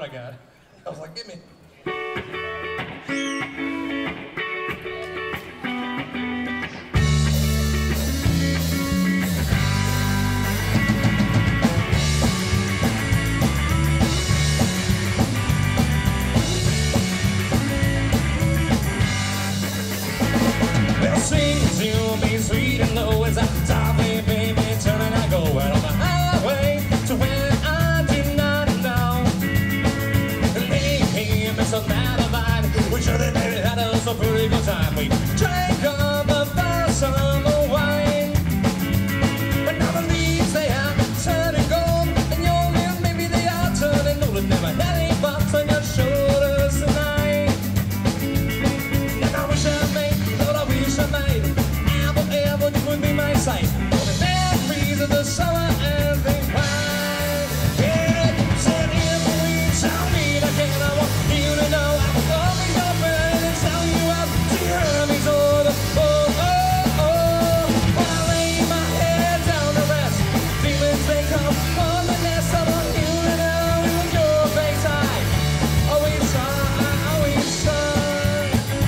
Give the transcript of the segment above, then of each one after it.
I got. I was like, give me. Well, sing to me sweet and low as I softly, baby, turn and I go out on the highway to where I do not know. It's a matter of mine. We should have had us a pretty good time. We drank on the first summer wine, but now the leaves they are turning gold, and your lips maybe they are turning old. And never had any bumps on your shoulders tonight. And I wish I made, Lord, I wish I made ever you would be my sight. For the memories of the summer and the wine. Yeah, said if we tell me again, I want you to know I will always go friend and tell you out to your enemies. Oh, oh, oh, oh. When I lay my head down to rest, demons they come on the nest. I want you to know with your face high. Always try, always try.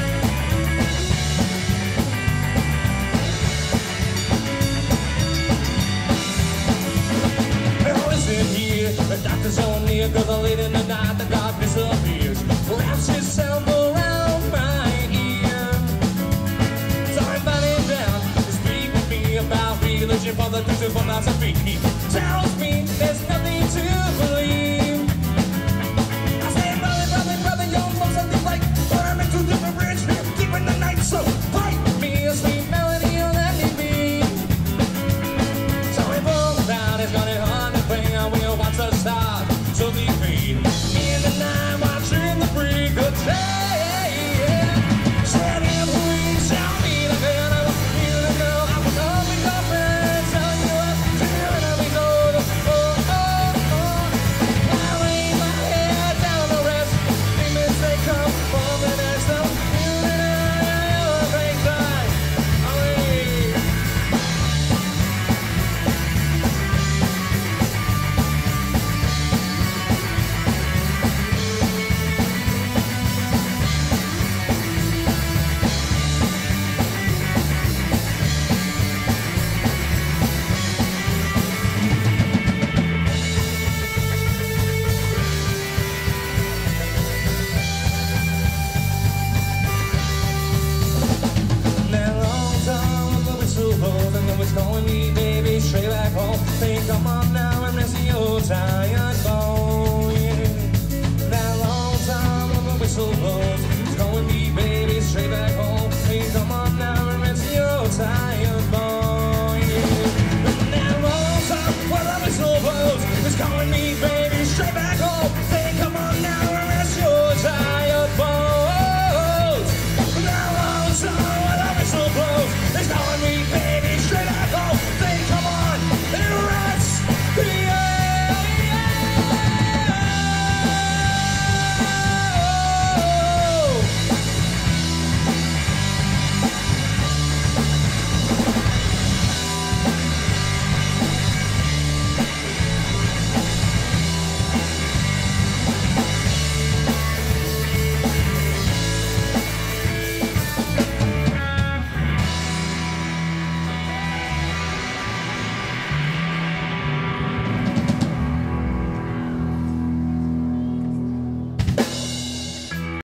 Now listen here, the doctor's so near, 'cause late in the night the God disappears, wraps himself around my ear. So I'm biting down to speak with me about religion for the Christian philosophy. He tells me there's nothing to believe. I say, brother, you're most of the like, but I'm into different bridge, deep in the night, so fight me a sweet melody and let me be. So we pull down, it's gonna hard to play, and we'll watch the stars till we fade. In the night, watching the freak of day. Said if we shall meet again, I want you to know I will always go friend, tell you up to your enemies. Oh, oh, oh, oh. I lay my head down to rest, demons they come from the nest. So you know a great time. That long time when the whistle blows and the wind's calling me, baby, straight back home. Say, come on now and rest your time.